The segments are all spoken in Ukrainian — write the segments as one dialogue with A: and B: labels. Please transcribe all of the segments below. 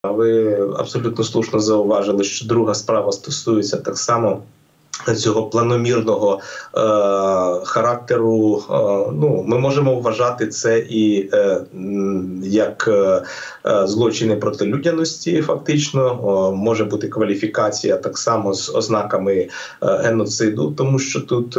A: Ви абсолютно слушно зауважили, що друга справа стосується так само цього планомірного характеру. Ми можемо вважати це і як злочини проти людяності, фактично. Може бути кваліфікація так само з ознаками геноциду, тому що тут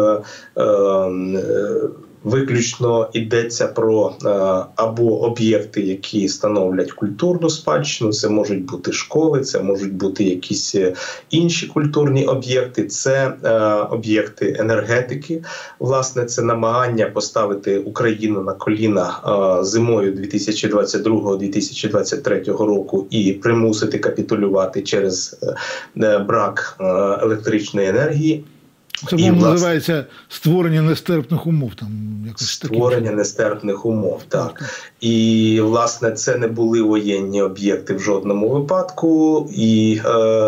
A: виключно йдеться про або об'єкти, які становлять культурну спадщину, це можуть бути школи, це можуть бути якісь інші культурні об'єкти, це об'єкти енергетики. Власне, це намагання поставити Україну на коліна зимою 2022-2023 року і примусити капітулювати через брак електричної енергії.
B: Це називається створення нестерпних умов.
A: Створення нестерпних умов, так. І, власне, це не були воєнні об'єкти в жодному випадку. І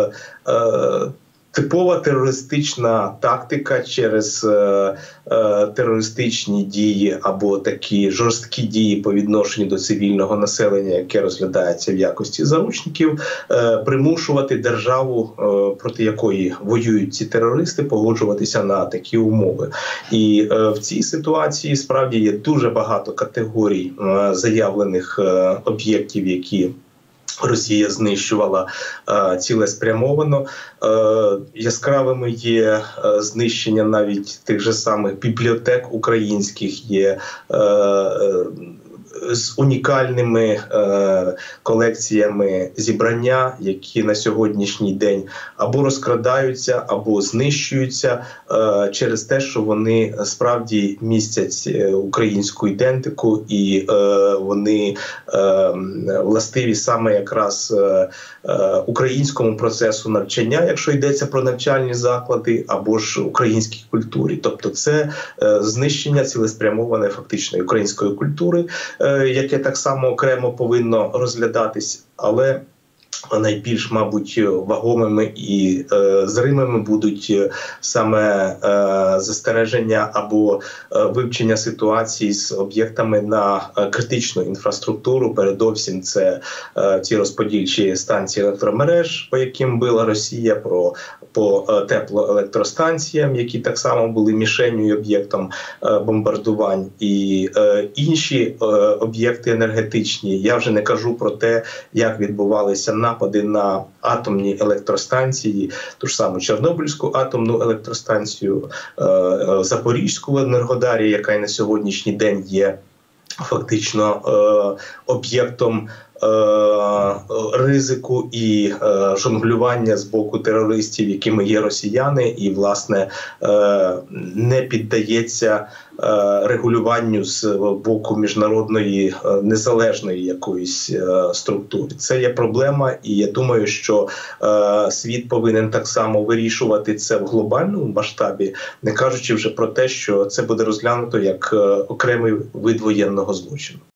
A: типова терористична тактика через терористичні дії або такі жорсткі дії по відношенню до цивільного населення, яке розглядається в якості заручників, примушувати державу, проти якої воюють ці терористи, погоджуватися на такі умови. І в цій ситуації справді є дуже багато категорій заявлених об'єктів, які Росія знищувала цілеспрямовано. Яскравими є знищення навіть тих же самих бібліотек українських, є з унікальними колекціями зібрання, які на сьогоднішній день або розкрадаються, або знищуються через те, що вони справді містять українську ідентику і вони властиві саме якраз українському процесу навчання, якщо йдеться про навчальні заклади, або ж українській культурі. Тобто це знищення цілеспрямоване фактично української культури, яке так само окремо повинно розглядатись, але найбільш, мабуть, вагомими і зримими будуть саме застереження або вивчення ситуації з об'єктами на критичну інфраструктуру. Передовсім це ті розподільчі станції електромереж, по яким била Росія, по теплоелектростанціям, які так само були мішенью і об'єктом бомбардувань, і інші об'єкти енергетичні. Я вже не кажу про те, як відбувалися напади на атомні електростанції, ту ж саму Чорнобильську атомну електростанцію, Запорізьку енергодарію, яка й на сьогоднішній день є фактично об'єктом ризику і жонглювання з боку терористів, якими є росіяни, і, власне, не піддається регулюванню з боку міжнародної незалежної якоїсь структури. Це є проблема, і я думаю, що світ повинен так само вирішувати це в глобальному масштабі, не кажучи вже про те, що це буде розглянуто як окремий вид воєнного злочину.